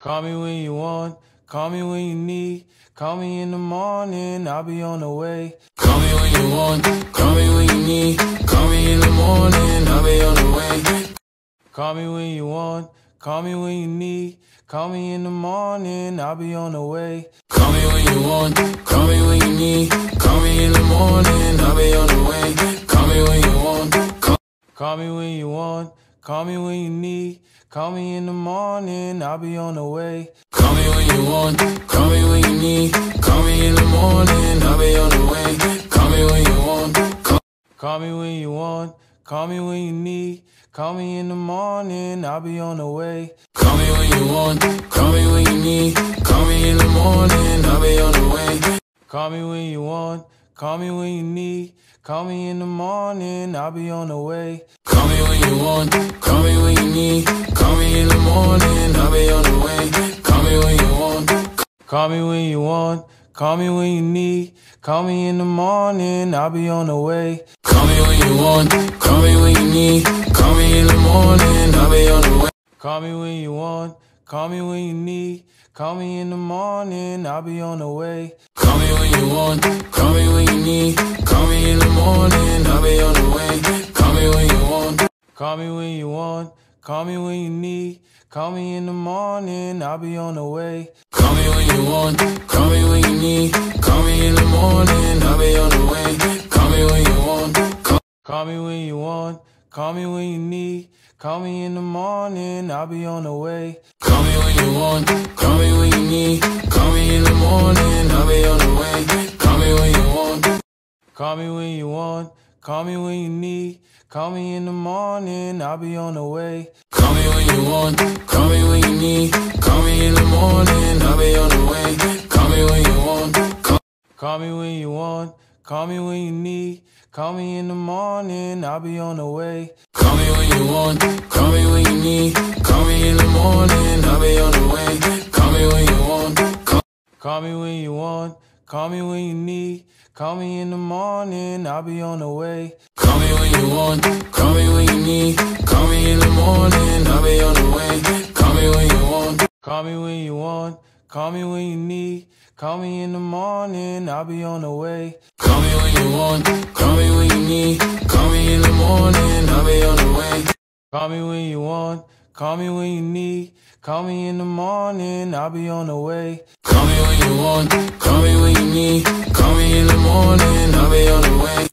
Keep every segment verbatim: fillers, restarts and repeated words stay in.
Call me when you want, call me when you need. Call me in the morning, I'll be on the way. Call me when you want, call me when you need. Call me in the morning, I'll be on the way. Call me when you want, call me when you need. Call me in the morning, I'll be on the way. Call me when you want, call me when you need. Call me in the morning, I'll be on the way. Call me when you want, call, call me when you want, call me when you need. Call me in the morning, I'll be on the way. Call me when you want, call me when you need. Call me in the morning, I'll be on the way. Call me when you want, call, call me when you want, call me when you need. Call me in the morning, I'll be on the way. Call me when you want, call me when you need. Call me in the morning, I'll be on the way. Call me when you want, call me when you need. Call me in the morning, I'll be on the way. Call me when you want, call me when you need. Call me in the morning, I'll be on the way. Call me when you want, call me when you want, call me when you need. Call me in the morning, I'll be on the way. Call me when you want, call me when you need. Call me in the morning, I'll be on the way. Call me when you want, call me when you need. Call me in the morning, I'll be on the way. Call me when you want, call me when you need. Call me in the morning, I'll be on the way. Call me when you want, call me when you want, call me when you need. Call me in the morning, I'll be on the way. Call me when you want, call me when you need. Call me in the morning, I'll be on the way. Call me when you want, call, call me when you want, call me when you need. Call me in the morning, I'll be on the way. Call me when you want, call me when you need. Call me in the morning, I'll be on the way. Call me when you want, call me when you want, call me when you need. Call me in the morning, I'll be on the way. Call me when you want, call me when you need. Call me in the morning, I'll be on the way. Call me when you want, call, call me when you want, call me when you need. Call me in the morning, I'll be on the way. Call me when you want, call me when you need. Call me in the morning, I'll be on the way. Call me when you want, call, call me when you want, call me when you need. Call me in the morning, I'll be on the way. Call me when you want, call me when you need. Call me in the morning, I'll be on the way. Call me when you want, call me when you want, call me when you need. Call me in the morning, I'll be on the way. Call me when you want, call me when you need. Call me in the morning, I'll be on the way. Call me when you want, call me when you need. Call me in the morning, I'll be on the way. Call me when you want, call me when you need. Call me in the morning, I'll be on the way.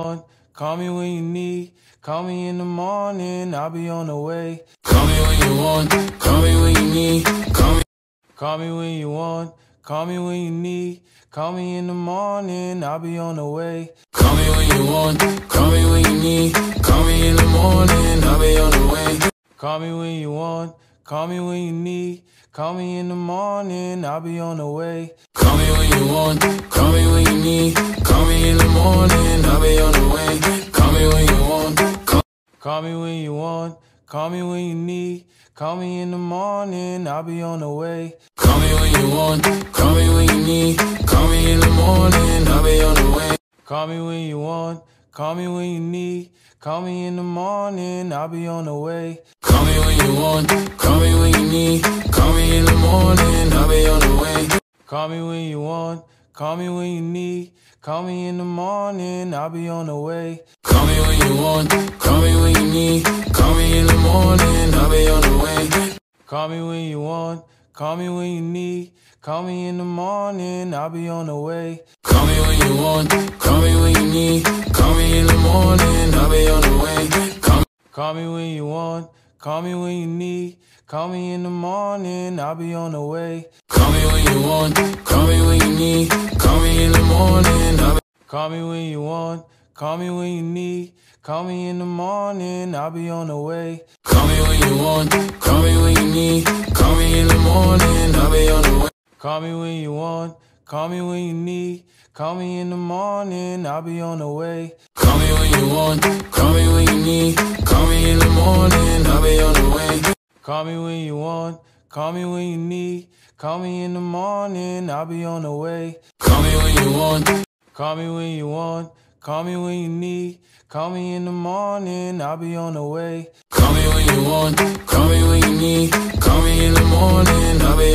Call me when you need. Call me in the morning, I'll be on the way. Call me when you want, call me when you need. Call me, call me when you want, call me when you need. Call me in the morning, I'll be on the way. Call me when you want, call me when you need. Call me in the morning, I'll be on the way. Call me when you want, call me when you need. Call me in the morning, I'll be on the way. Call me when you want, call me when you need. Call me in the morning, I'll be on the way. Call me when you want, call, call me when you want, call me when you need. Call me in the morning, I'll be on the way. Call me when you want, call me when you need. Call me in the morning, I'll be on the way. Call me when you want, call me when you need. Call me in the morning, I'll be on the way. Call me when you want, call me when you need. Call me in the morning, I'll be on the way. Call me when you want, call me when you need. Call me in the morning, I'll be on the way. Call me when you want, call me when you need. Call me in the morning, I'll be on the way. Call me when you want, call me when you need. Call me in the morning, I'll be on the way. Call me when you want, call me when you need. Call me in the morning, I'll be on the way. Call, call me when you want, call me when you need. Call me in the morning, I'll be on the way. Call me when you want, call me when you need. Call me in the morning, I'll be, call me when you want, call me when you need. Call me in the morning, I'll be on the way. Call me when you want, call me when you need. Call me in the morning, I'll be on the way. Call me when you want, call me when you need. Call me in the morning, I'll be on the way. Call me when you want, call me when you need. Call me in the morning, I'll be on the way. Call me when you want, call me when you need. Call me in the morning, I'll be on the way. Call me when you want, call me when you want, call me when you need. Call me in the morning, I'll be on the way. Call me when you want, call me when you need. Call me in the morning, I'll be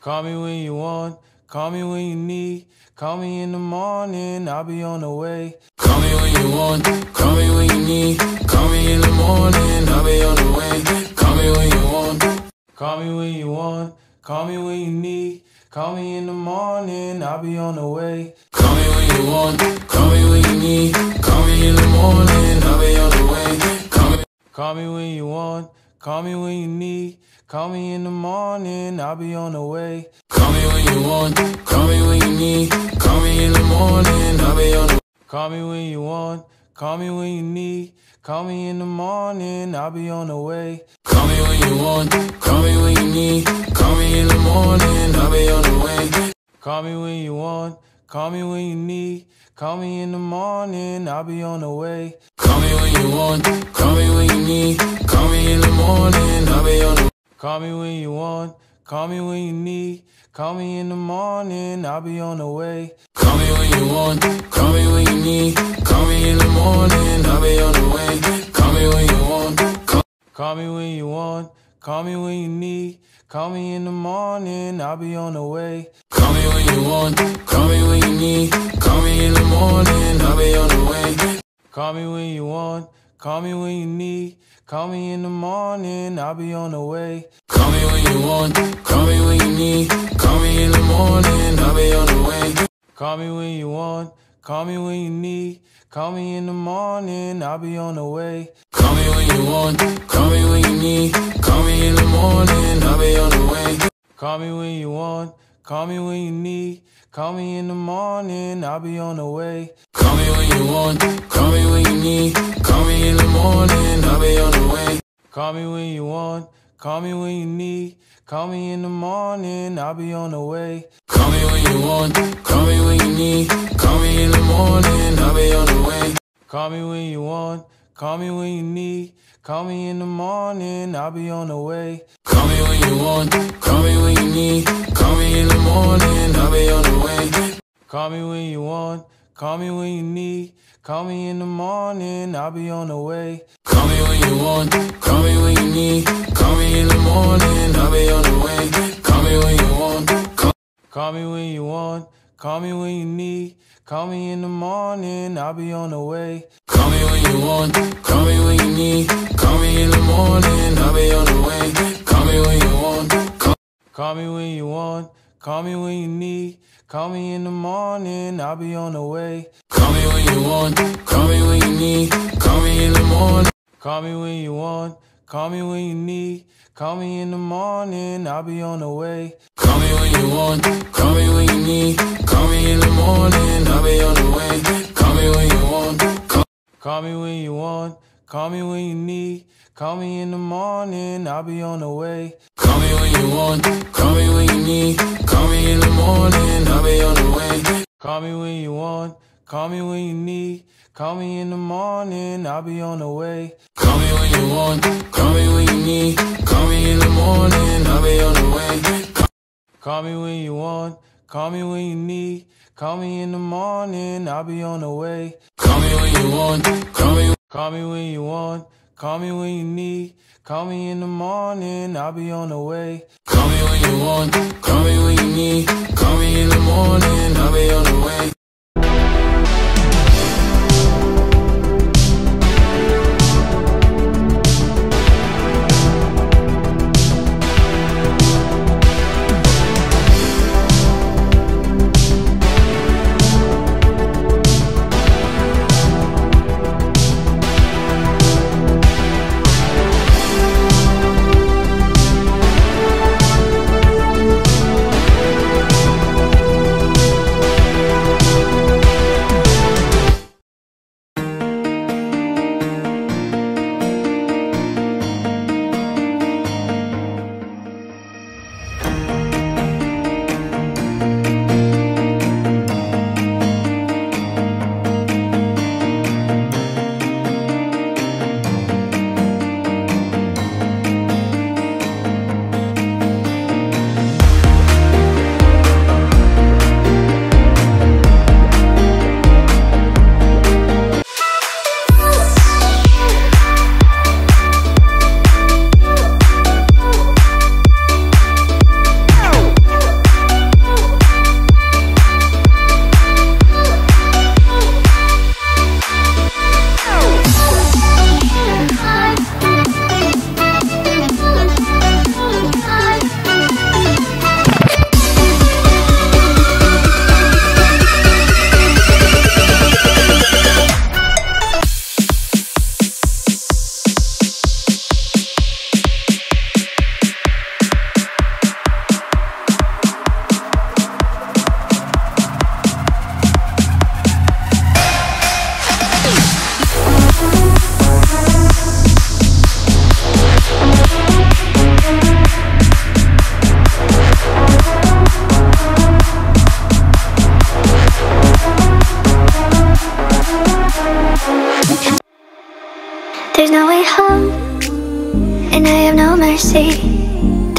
Call me when you want, call me when you need. Call me in the morning, I'll be on the way. Call me when you want, call me when you need. Call me in the morning, I'll be on the way. Call me when you want, call me when you want, call me when you need. Call me in the morning, I'll be on the way. Call me when you want, call me when you need. Call me in the morning, I'll be on the way. Call me, call me when you want, call me when you need. Call me in the morning, I'll be on the way. Call me when you want, call me when you need. Call me in the morning, I'll be on the way. Call me when you want, call me when you need. Call me in the morning, I'll be on the way. Call me when you want, call me when you need. Call me in the morning, I'll be on the way. Call me when you want, call me when you need. Call me in the morning, I'll be on the way. Call me when you want, call me when you need. Call me in the morning, I'll be on the way. Call me when you want, call me when you need. Call me in the morning, I'll be on the way. Call me when you want, call me when you need. Call me in the morning, I'll be on the way. Call me when you want, call, call me when you want, call me when you need. Call me in the morning, I'll be on the way. Call me when you want, call me when you need. Call me in the morning, I'll be on the way. Call me when you want, call me when you need. Call me in the morning, I'll be on the way. Call me when you want, call me when you need. Call me in the morning, I'll be on the way. Call me when you want, call me when you need. Call me in the morning, I'll be on the way. Call me when you want, call me when you need. Call me in the morning, I'll be on the way. Call me when you want, call me when you need. Call me in the morning, I'll be on the way. Call me when you want, call me when you need. Call me in the morning, I'll be on the way. Call me when you want, call me when you need. Call me in the morning, I'll be on the way. Call me when you want, call me when you need. Call me in the morning, I'll be on the way. Call me when you want, call me when you need. Call me in the morning, I'll be on the way. Call me when you want, call me when you need. Call me in the morning, I'll be on the way. Call me when you want, call me when you need. Call me in the morning, I'll be on the way. Call me when you want, call me when you need. Call me in the morning, I'll be on the way. Call me when you want, call, call me when you want, call me when you need. Call me in the morning, I'll be on the way. Call me when you want, call me when you need. Call me in the morning, I'll be on the way. Call me when you want, call, call me when you want, call me when you need. Call me in the morning, I'll be on the way. Call me when you want, call me when you need. Call me in the morning. Call me when you want, call me when you need. Call me in the morning, I'll be on the way. Call me when you want, call me when you need. Call me in the morning, I'll be on the way. Call me when you want, call, call me when you want, call me when you need. Call me in the morning, I'll be on the way. Call me when you want, call me when you need. Call me in the morning, I'll be on the way. Call me when you want, call me when you need. Call me in the morning, I'll be on the way. Call me when you want, call me when you need. Call me in the morning, I'll be on the way. Call me when you want, call me when you need. Call me in the morning, I'll be on the way. Call me when you want, call me, call me when you want. Call me when you need. Call me in the morning, I'll be on the way. Call me when you want, call me when you need. Call me in the morning, I'll be on the way.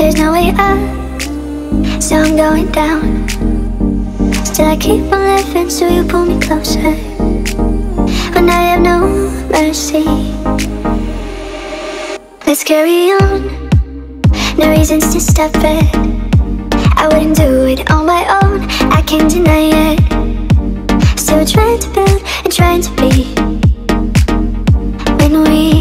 there's no way up, so I'm going down. Still I keep on living, so you pull me closer when I have no mercy. Let's carry on, no reasons to stop it. I wouldn't do it on my own, I can't deny it. Still trying to build and trying to be when we